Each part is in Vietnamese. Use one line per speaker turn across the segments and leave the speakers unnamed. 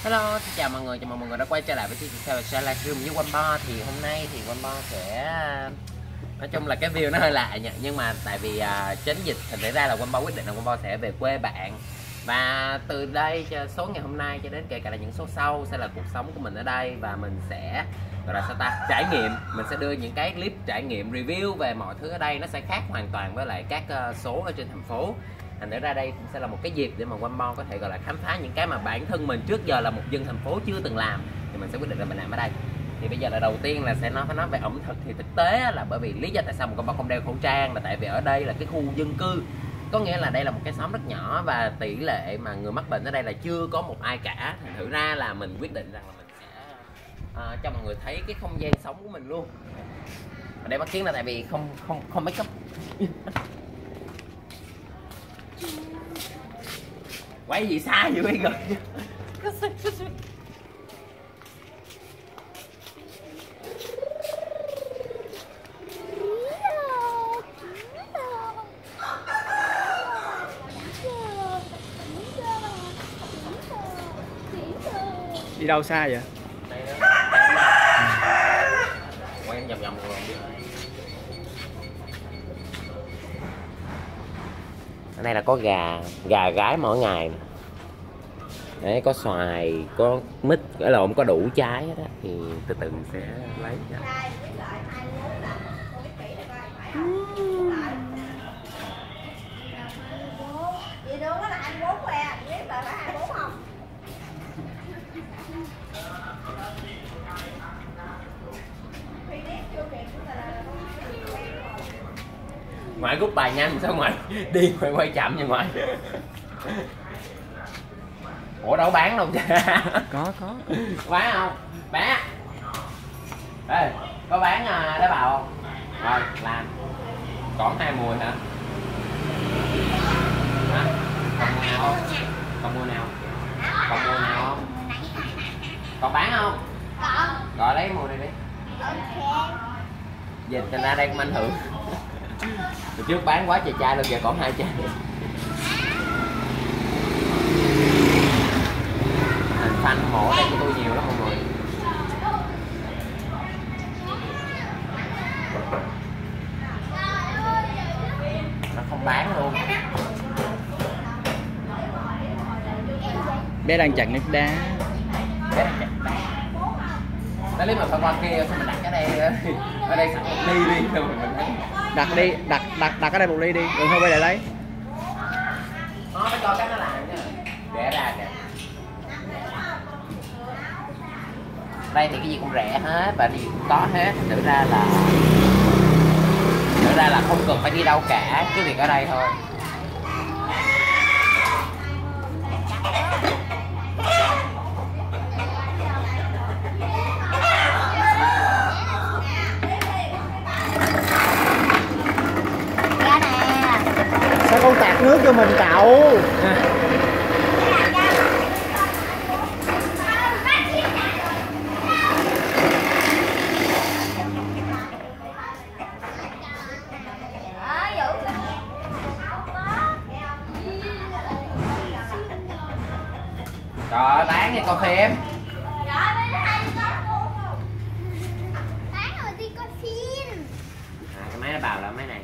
Hello, xin chào mọi người, chào mừng mọi người đã quay trở lại với chương trình livestream với Quambo. Thì hôm nay thì Quambo sẽ nói chung là cái view nó hơi lạ nhỉ, nhưng mà tại vì tránh dịch thành ra là Quambo quyết định là Quambo sẽ về quê bạn. Và từ đây cho số ngày hôm nay cho đến kể cả là những số sau sẽ là cuộc sống của mình ở đây, và mình sẽ gọi là sao ta, trải nghiệm. Mình sẽ đưa những cái clip trải nghiệm review về mọi thứ ở đây, nó sẽ khác hoàn toàn với lại các số ở trên thành phố. Thành ra đây cũng sẽ là một cái dịp để mà Quambo có thể gọi là khám phá những cái mà bản thân mình trước giờ là một dân thành phố chưa từng làm, thì mình sẽ quyết định là mình làm ở đây. Thì bây giờ là đầu tiên là sẽ phải nói về ẩm thực. Thì thực tế là bởi vì lý do tại sao mà Quambo không đeo khẩu trang là tại vì ở đây là cái khu dân cư, có nghĩa là đây là một cái xóm rất nhỏ và tỷ lệ mà người mắc bệnh ở đây là chưa có một ai cả. Thành thử ra là mình quyết định rằng là mình sẽ cho mọi người thấy cái không gian sống của mình luôn. Ở đây bắt kiến là tại vì không make up. Quay gì xa vậy bây giờ?
Đi đâu xa vậy?
Quay vòng vòng rồi. Ở đây là có gà gái mỗi ngày nè. Đấy, có xoài, có mít, cái lộn, có đủ trái đó, thì từ từ sẽ lấy cho. Ngoại rút bài nhanh sao ngoại đi phải quay chậm nha ngoại. Ủa đâu bán đâu cha?
Có
Bán không? Bán. Ê, có bán đá bào không? Rồi làm. Còn 2 mùi hả? Hả? Còn mùa nào không? Còn mùa nào? Còn mùa nào không? Còn bán không? Rồi lấy mùi này đi. Dịch thành ra đây cũng ảnh hưởng. Từ trước bán quá trời chai luôn, giờ còn 2 chai. Fan hâm mộ ở đây của tôi nhiều lắm mọi người. Nó không bán luôn.
Bé đang chặn nước đá.
Bé đang chặn đá. Tới lúc mà phải qua kia sao mình đặt cái đây ở đây sẵn một ly đi rồi mình
Đặt đi, đặt ở đây một ly đi, rồi thôi quay lại lấy.
Nó phải cho cái nó làm nha. Rẻ ra kìa. Đây thì cái gì cũng rẻ hết và gì cũng có hết, thực ra là không cần phải đi đâu cả, cái việc ở đây thôi.
Sao con tạt nước cho mình cậu?
Trời ơi, bán đi coi phim.
Bán rồi đi coi phim.
Cái máy nó bảo là máy này.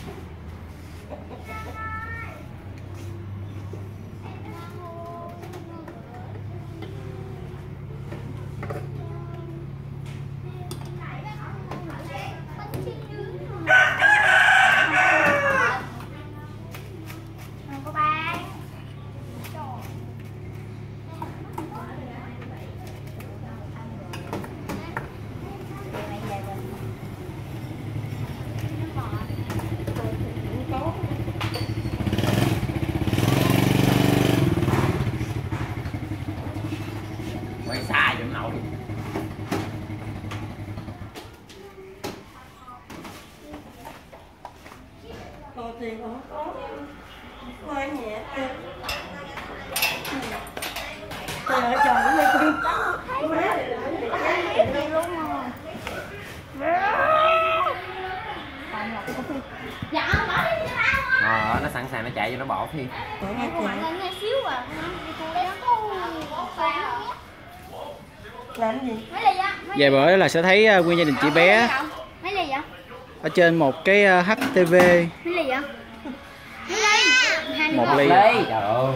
Quay xa giùm nội.
Có tiền không có. Quay nhẹ tiền. Trời ơi trời ơi tiền.
Dạ, bỏ đi cho tao.
Nó sẵn sàng nó chạy vô nó bỏ phim.
Nghe xíu à.
Làm gì?
Mấy ly á?
Vài bữa là sẽ thấy nguyên gia đình chị bé
Mấy ly vậy?
ở trên một cái HTV.
Mấy ly vậy? Mấy ly? 2 ly.
Một ly.
Trời ơi.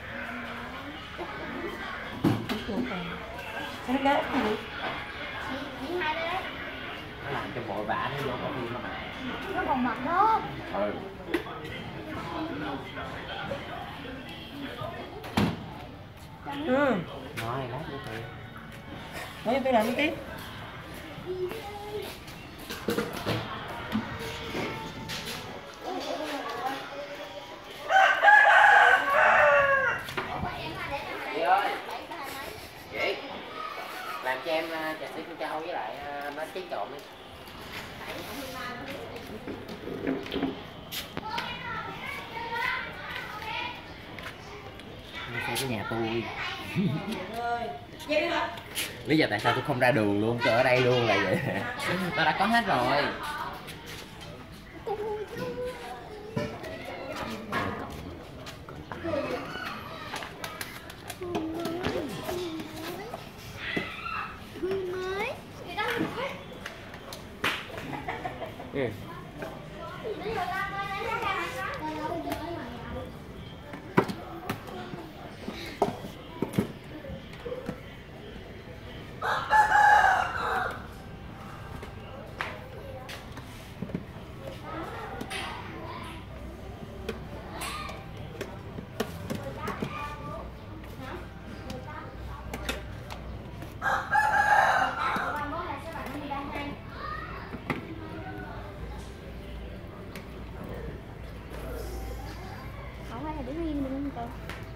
Nó gác gì?
Chỉ 2 ly đấy.
Nó làm cho vội vã nó vô có phim mà.
Nó còn mập đó.
Ừ.
Ừ.
Nói lát nữa thì.
Nói phải làm tiếp.
Chị ơi. Chị. Làm cho em trà sữa con trâu với lại nó trứng trộn đi. Nó xây cái nhà tôi. Lý do tại sao tôi không ra đường luôn, tôi ở đây luôn là vậy. Nó đã có hết rồi. Ừ.
Không phải là để riêng mình không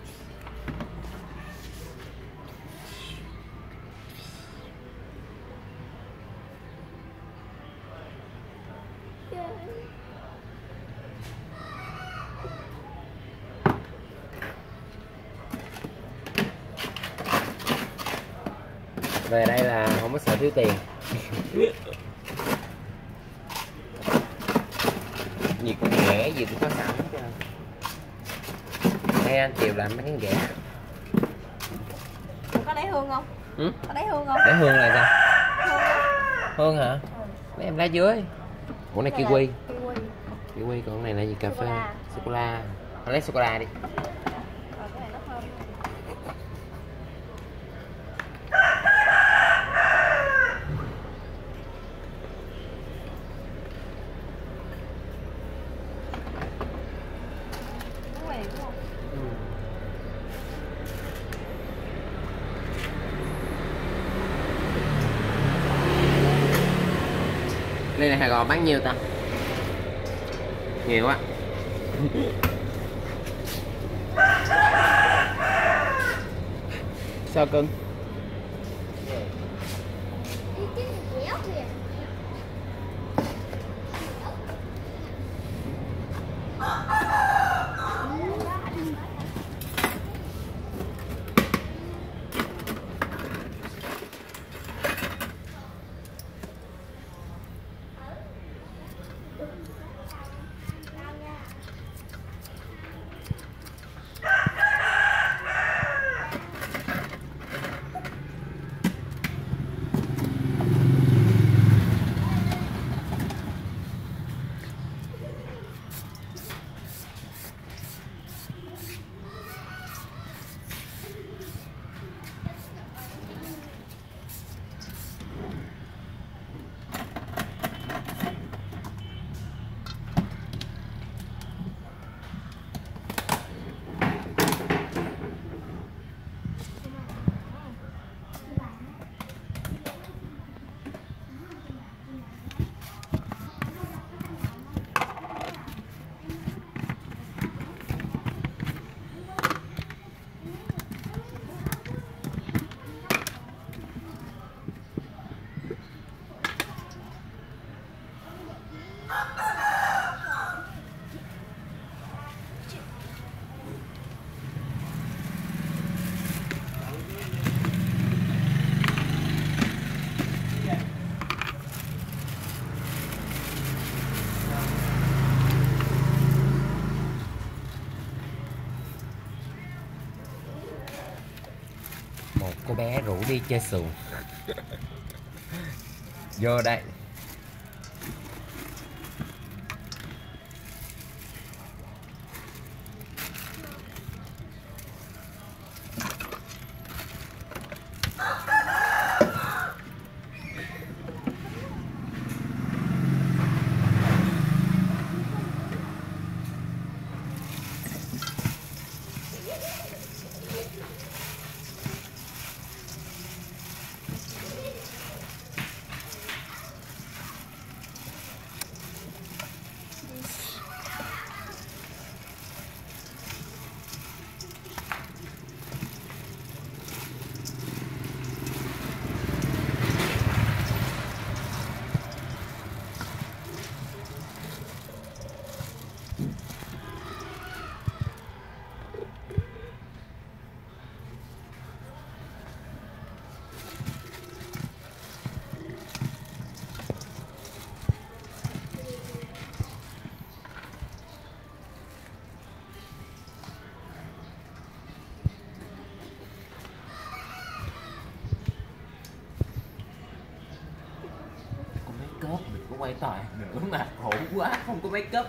Về đây là không có sợ thiếu tiền. Gì cũng rẻ, gì cũng có sẵn hết trơn. Đây anh chiều làm mấy cái rẻ.
Có đáy hương không?
Ừ?
Có đáy hương không?
Để hương là sao? Hương hả? Mấy em lá dưới. Ủa này kiwi. Kiwi, còn cái này là gì? Cà phê. Sô cô la. Thôi lấy sô cô la đi.
Cái này nó thơm. Nó mềm đúng không?
Ly này Sài Gòn bán nhiêu ta? Nhiều quá.
Sao cưng?
bé rủ đi chơi xuồng. Vô đây. Up mình có quay tòa nữa mà khổ quá không có make up.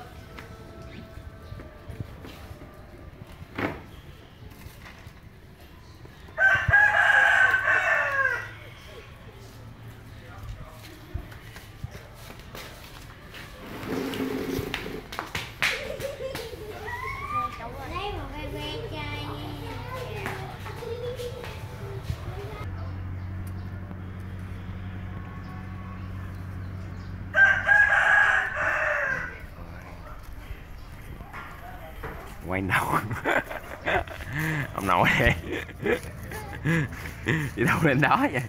Quay đầu. Ông nội đây. Đi đâu lên đó vậy?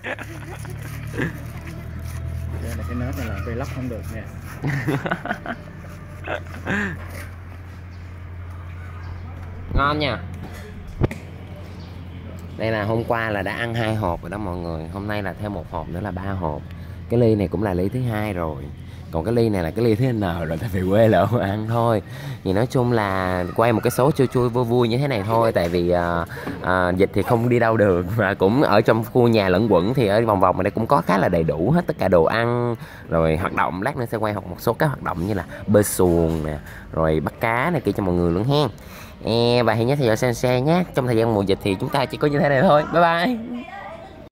Đây là cái nớp này là vlog không được nè.
Ngon nha. Đây là hôm qua là đã ăn 2 hộp rồi đó mọi người. Hôm nay là thêm 1 hộp nữa là 3 hộp. Cái ly này cũng là ly thứ 2 rồi. Còn cái ly này là cái ly thứ N rồi, tại vì quê lỡ ăn thôi. Thì nói chung là quay một cái số chui chui vui vui như thế này thôi. Tại vì dịch thì không đi đâu được. Và cũng ở trong khu nhà lẫn quẩn thì ở vòng vòng ở đây cũng có khá là đầy đủ hết tất cả đồ ăn. Rồi hoạt động, lát nữa sẽ quay một số các hoạt động như là bơi xuồng nè, rồi bắt cá này kia cho mọi người luôn hen. Và hãy nhớ theo dõi Sensei nhé. Trong thời gian mùa dịch thì chúng ta chỉ có như thế này thôi. Bye bye.